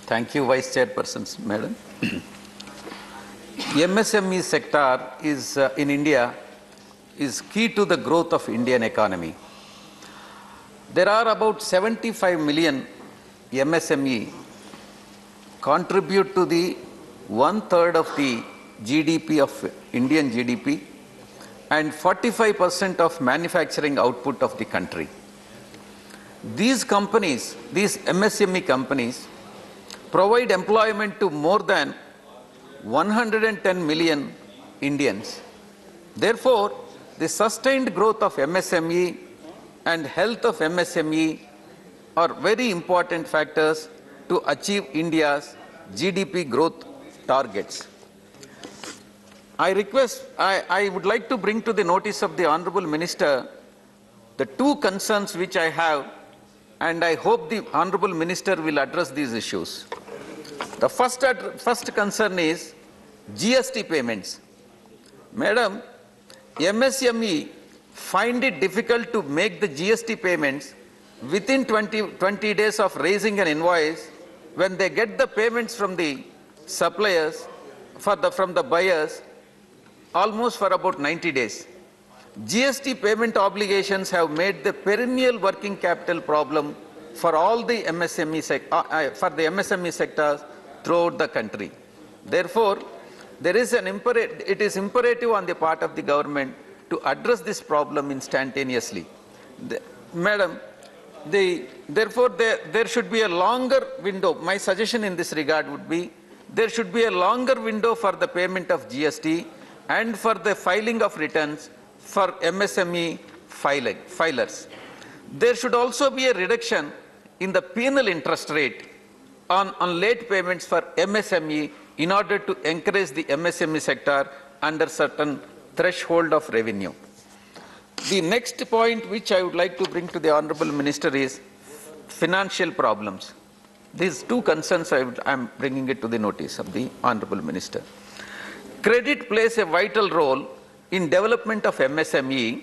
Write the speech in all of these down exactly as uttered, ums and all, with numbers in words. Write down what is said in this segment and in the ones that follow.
Thank you, Vice Chairperson, Madam. M S M E sector is uh, in India is key to the growth of Indian economy. There are about seventy-five million M S M E contribute to the one third of the G D P of Indian G D P and forty-five percent of manufacturing output of the country. These companies, these M S M E companies, provide employment to more than one hundred ten million Indians. Therefore, the sustained growth of M S M E and health of M S M E are very important factors to achieve India's G D P growth targets. I request, I, I would like to bring to the notice of the Honorable Minister the two concerns which I have, and I hope the Honorable Minister will address these issues. The first, first concern is G S T payments. Madam, M S M E find it difficult to make the G S T payments within twenty, twenty days of raising an invoice when they get the payments from the suppliers, for the, from the buyers, almost for about ninety days. G S T payment obligations have made the perennial working capital problem for all the M S M E sec uh, uh, for the M S M E sectors throughout the country. Therefore, there is an imperative, it is imperative on the part of the government to address this problem instantaneously. The, Madam, the, therefore there, there should be a longer window. My suggestion in this regard would be there should be a longer window for the payment of G S T and for the filing of returns for M S M E filing, filers. There should also be a reduction in the penal interest rate on, on late payments for M S M E in order to encourage the M S M E sector under certain threshold of revenue. The next point which I would like to bring to the Honorable Minister is financial problems. These two concerns I am bringing it to the notice of the Honorable Minister. Credit plays a vital role in development of M S M E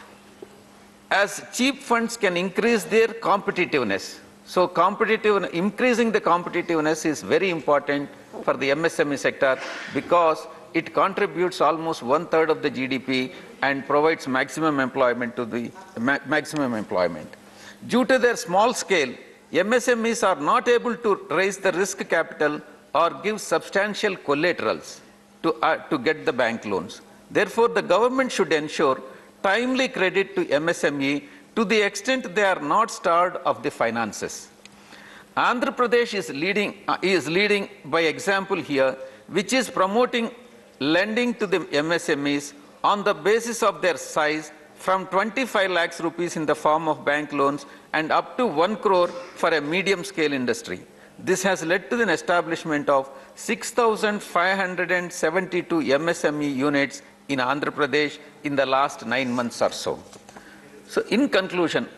as cheap funds can increase their competitiveness. So competitive, increasing the competitiveness is very important for the M S M E sector because it contributes almost one third of the G D P and provides maximum employment to the ma maximum employment. Due to their small scale, M S M Es are not able to raise the risk capital or give substantial collaterals to, uh, to get the bank loans. Therefore, the government should ensure timely credit to M S M E to the extent they are not starved of the finances. Andhra Pradesh is leading, uh, is leading by example here, which is promoting lending to the M S M Es on the basis of their size from twenty-five lakhs rupees in the form of bank loans and up to one crore for a medium scale industry. This has led to the establishment of six thousand five hundred seventy-two M S M E units in Andhra Pradesh in the last nine months or so. So in conclusion,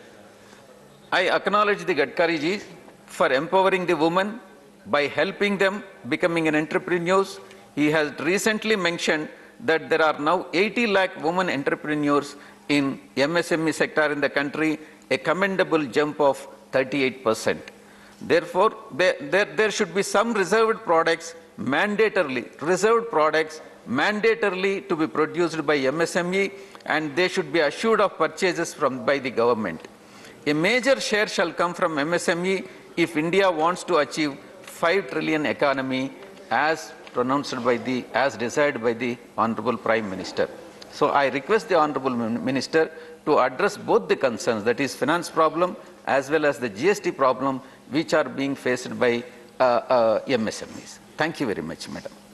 I acknowledge the Gadkari ji for empowering the women by helping them becoming an entrepreneurs. He has recently mentioned that there are now eighty lakh women entrepreneurs in M S M E sector in the country, a commendable jump of thirty-eight percent. Therefore, there, there, there should be some reserved products mandatorily, reserved products mandatorily to be produced by M S M E, and they should be assured of purchases from, by the government. A major share shall come from M S M E if India wants to achieve five trillion economy as pronounced by the, as desired by the Honorable Prime Minister. So I request the Honorable Minister to address both the concerns, that is finance problem as well as the G S T problem which are being faced by uh, uh, M S M Es. Thank you very much, Madam.